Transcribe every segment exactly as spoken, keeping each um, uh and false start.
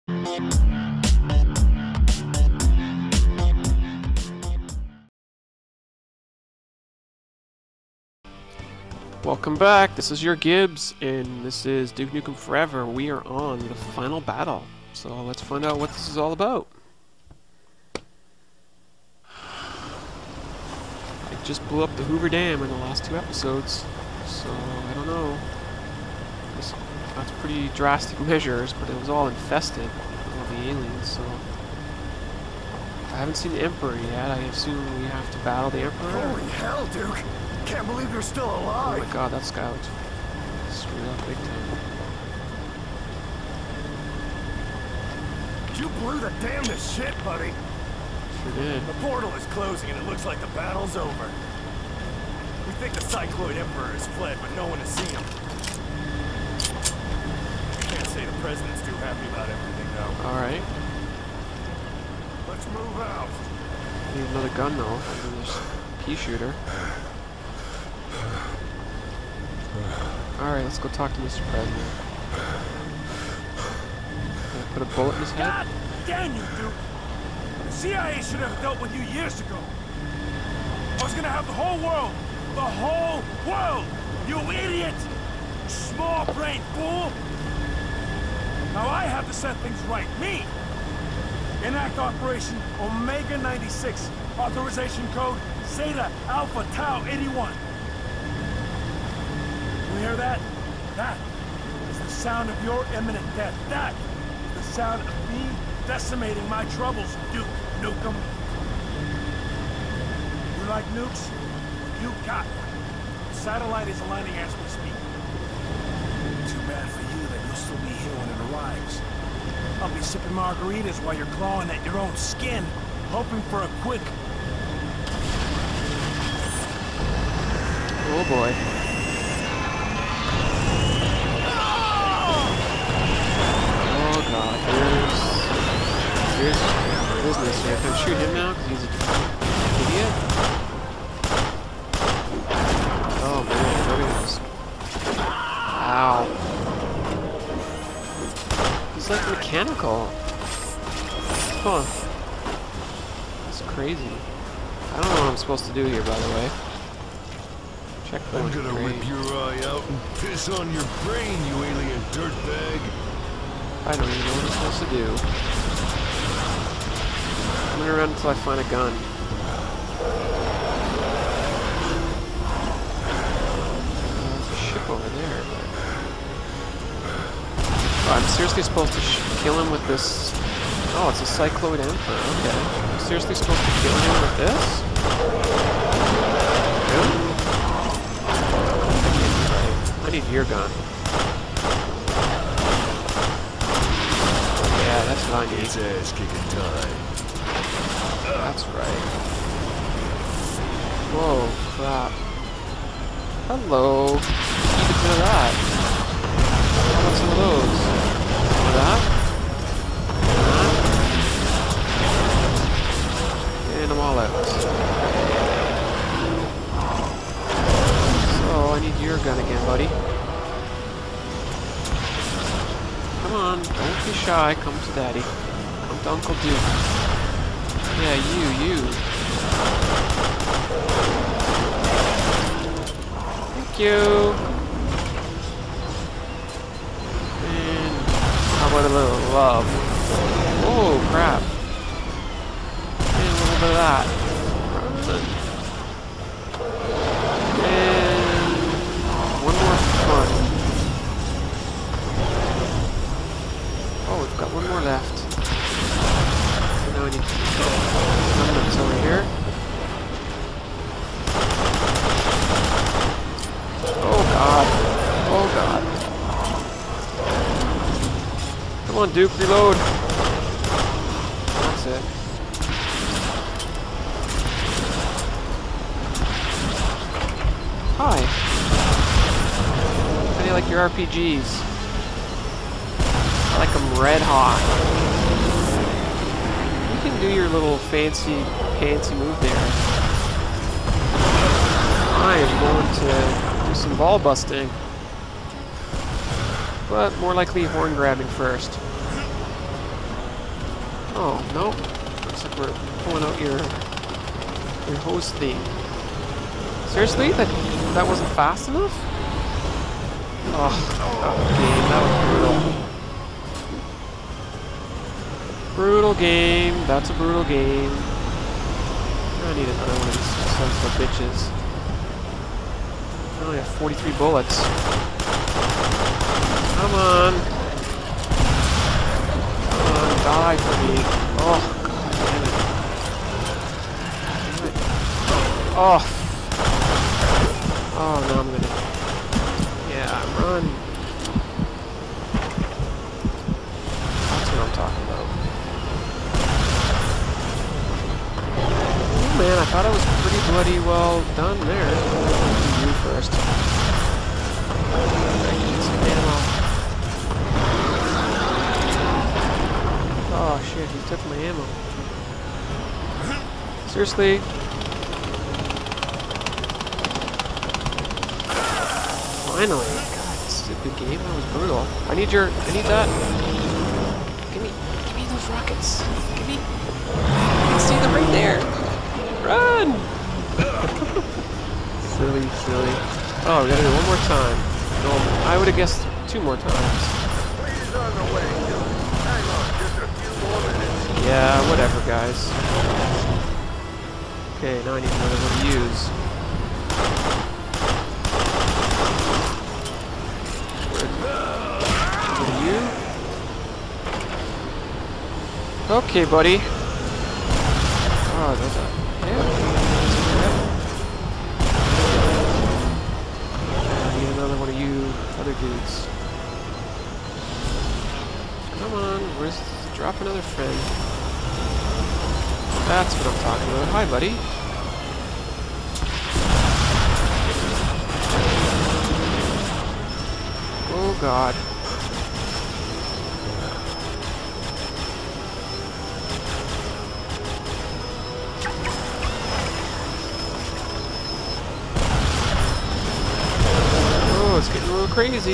Welcome back, this is YourGibs, and this is Duke Nukem Forever. We are on the final battle, so let's find out what this is all about. I just blew up the Hoover Dam in the last two episodes, so I don't know. This, that's pretty drastic measures, but it was all infested with all the aliens, so... I haven't seen the Emperor yet. I assume we have to battle the Emperor? Holy hell, Duke! Can't believe you're still alive! Oh my god, that guy looks screwed up big time. You blew the damnedest shit, buddy! Sure did. The portal is closing and it looks like the battle's over. We think the Cycloid Emperor has fled, but no one has seen him. Can't say the president's too happy about everything, though. Alright. Let's move out. I need another gun, though. And then there's a pea shooter. Alright, let's go talk to Mister President. Can I put a bullet in his head? God damn you, Duke! The C I A should have dealt with you years ago. I was gonna have the whole world! The whole world! You idiot! Small-brained fool! Now I have to set things right. Me! Enact Operation Omega ninety-six. Authorization code Zeta Alpha Tau eighty-one. You hear that? That is the sound of your imminent death. That is the sound of me decimating my troubles, Duke Nukem. You like nukes? You got one. The satellite is aligning as we speak. Too bad for you that you'll still be here when it arrives. I'll be sipping margaritas while you're clawing at your own skin, hoping for a quick... Oh boy. Oh god, here's... Here's business here. Can I shoot him now? Because he's an idiot? Oh man, there he is. Ow. He's like mechanical. Huh. That's crazy. I don't know what I'm supposed to do here, by the way. Checkpoint. I'm gonna Great. rip your eye out and piss on your brain, you alien dirtbag. I don't even know what I'm supposed to do. I'm gonna run until I find a gun. Uh, there's a ship over there. Oh, I'm seriously supposed to sh kill him with this... Oh, it's a Cycloid Emperor. Okay. I'm seriously supposed to kill him with this? Really? I need your gun. Yeah, that's what I need. It's ass kicking time. That's right. Whoa, crap. Hello. Keep a bit of that. How about some of those? Some of that? And I'm all out. So, I need your gun again, buddy. Come on, don't be shy. Come to Daddy. Come to Uncle Duke. Yeah, you, you. Thank you. And how about a little love? Oh, crap. And a little bit of that. And one more fun. Oh, we've got one more left. So now I need to put numbers over here. Oh god. Oh god. Come on, Duke, reload. That's it. Hi. How do you like your R P Gs? I like them red hot. You can do your little fancy, fancy move there. I am going to do some ball busting. But more likely horn grabbing first. Oh, nope. Looks like we're pulling out your your hose thing. Seriously? That that wasn't fast enough? Oh, oh game, that was brutal. Brutal game. That's a brutal game. I need another one of these sons of bitches. I only have forty-three bullets. Come on. Come on, die for me. Oh, god damn it. Damn it. Oh. Oh, no, I'm gonna... Yeah, run. That's what I'm talking about. Oh, man, I thought I was pretty bloody well done there. You first. I need some ammo. Oh shit, he took my ammo. Seriously? Finally. God, this is a good game. That was brutal. I need your... I need that. Give me... Give me those rockets. Give me... I can see them right there. Run! Silly, silly. Oh, we gotta do it one more time. No, I would have guessed two more times. Please on the way, Duke. Hang on, just a few more minutes. Yeah, whatever, guys. Okay, now I need another one to use. Where are you? Okay, buddy. Oh, there's a... Yeah. Another one of you other dudes. Come on, where's drop another friend? That's what I'm talking about. Hi, buddy. Oh god. It's getting a little crazy.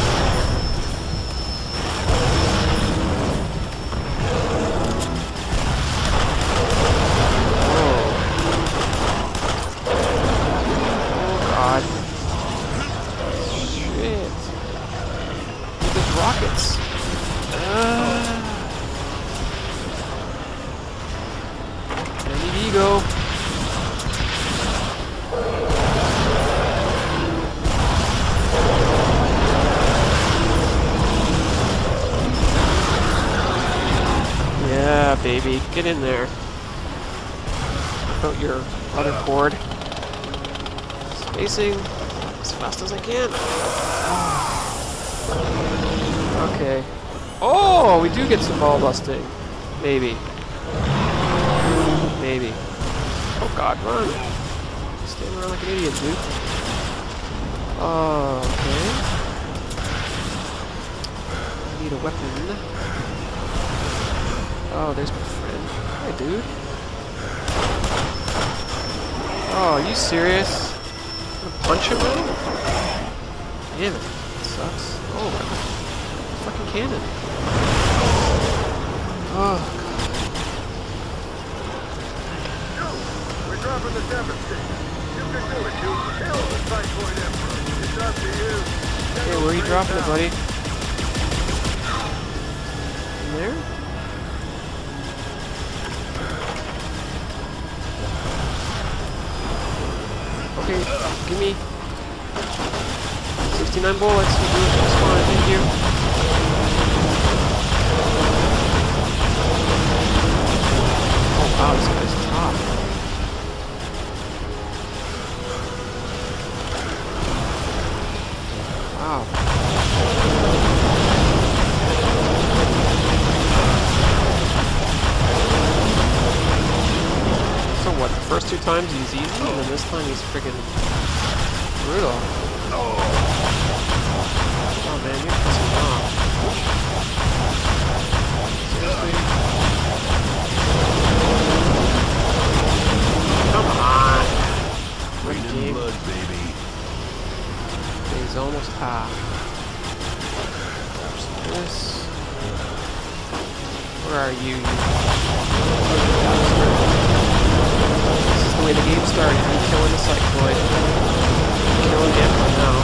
Oh. Oh god. Shit. Look at those rockets. Uh. I need ego. Yeah, baby, get in there. Out your other cord. Spacing as fast as I can. Okay. Oh, we do get some ball busting. Maybe. Maybe. Oh god, run. Standing around like an idiot, dude. Oh, okay. I need a weapon. Oh, there's my friend. Hi, dude. Oh, are you serious? I'm gonna punch him now? Damn it. That sucks. Oh, my god. Fucking cannon. Oh, god. Duke, we're dropping the demonstration. You can do it, Duke. Kill the Cycloid Emperor. It's up to you. Hey, where are you dropping it, buddy? In there? Okay, give me sixty-nine bullets. You do it just fine, thank you. Oh wow, this guy's tough. Wow. So what, the first two times he's easy, and then this time he's friggin' brutal. Oh man, you're pissing me off. Seriously? Come on! Great game. Blood, baby. Okay, he's almost half. There's this. Where are you? This is the way the game started. You killing the Cycloid. Killing the Emperor now.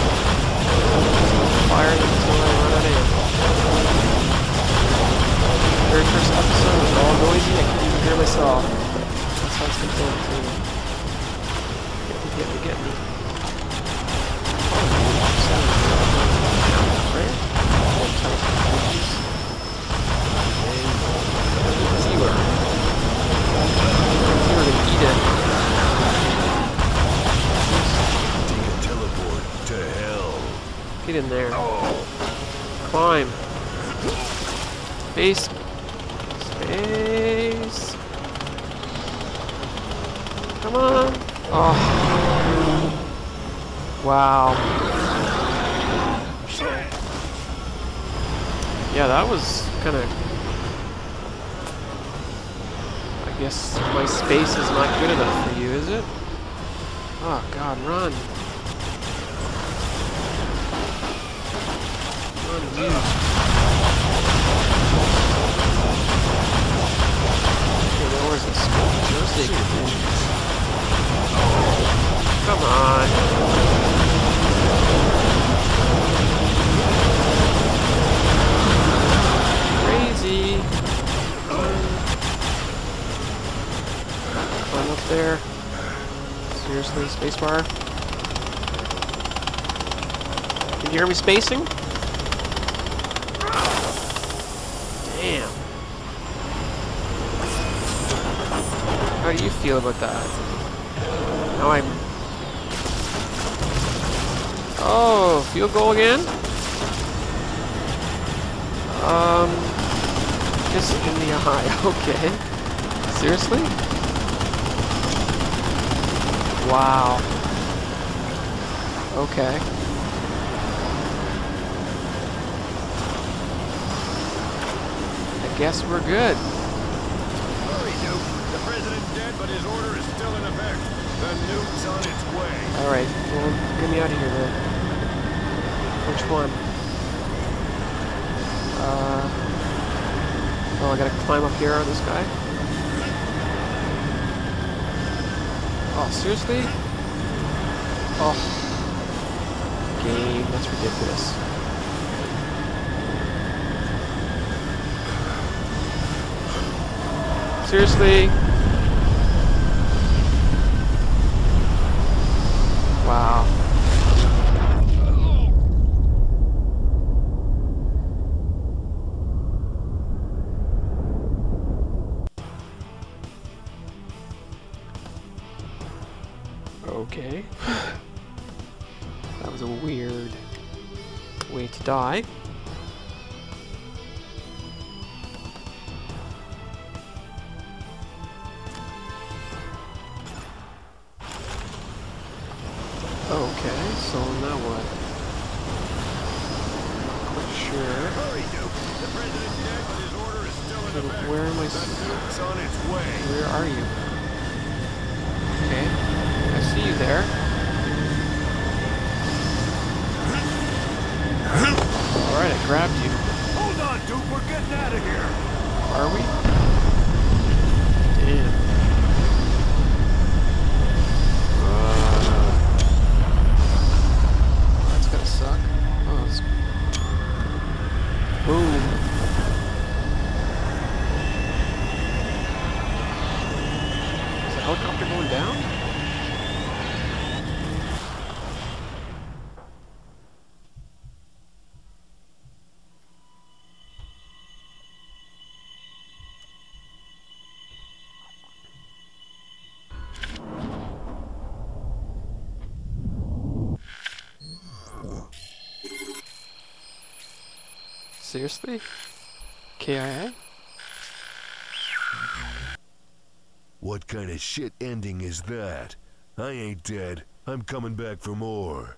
Fire until I run out of ammo. Very first episode was all noisy. I couldn't even hear myself. That's how it's been going too. Get me, get me, get me. Get in there. Climb. Space. Space. Come on. Oh. Wow. Yeah, that was kind of... I guess my space is not good enough for you, is it? Oh god, run. Run, you. Okay, where's this scope? Come on. Crazy. Climb up there. Seriously, spacebar. Can you hear me spacing? Damn. How do you feel about that? Now I'm... Oh, field goal again? Um... Just in the eye, okay. Seriously? Wow. Okay. I guess we're good. Hurry, Duke. The president's dead, but his order is still in effect. The nuke's on its way. Alright, well, get me out of here then. Which one? Uh... Oh, I gotta climb up here on this guy? Oh, seriously? Oh. Game, that's ridiculous. Seriously? Wow. Okay. That was a weird way to die. Okay, so now what? Not quite sure. Hurry, Duke. The president's dead, but his order is still in effect. Where am I? The nuke's on its way. Where are you? Okay, I see you there. Alright, I grabbed you. Hold on, Duke. We're getting out of here. Are we? Damn. Uh, that's gonna suck. Oh, it's... Boom. Is the helicopter going down? Seriously? K I A? What kind of shit ending is that? I ain't dead. I'm coming back for more.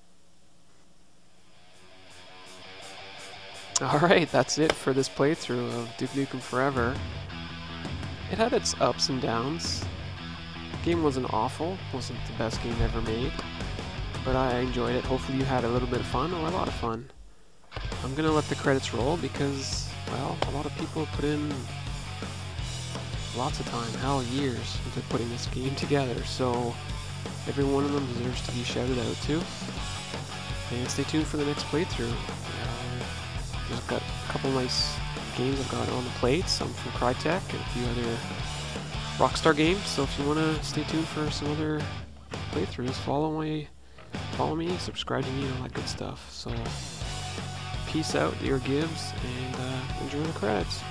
Alright, that's it for this playthrough of Duke Nukem Forever. It had its ups and downs. The game wasn't awful, wasn't the best game ever made, but I enjoyed it. Hopefully you had a little bit of fun or a lot of fun. I'm gonna let the credits roll because well, a lot of people put in lots of time, hell, years, into putting this game together, so every one of them deserves to be shouted out to. And stay tuned for the next playthrough. Uh, there's got a couple nice games I've got on the plate, some from Crytek and a few other Rockstar games, so if you want to stay tuned for some other playthroughs, follow my, follow me, subscribe to me, and all that good stuff. So, peace out, YourGibs, and uh, enjoy the credits.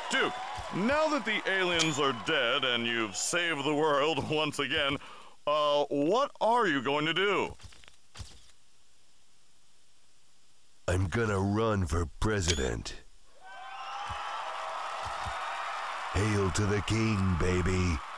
Duke, now that the aliens are dead and you've saved the world once again, uh, what are you going to do? I'm gonna run for president. Hail to the king, baby.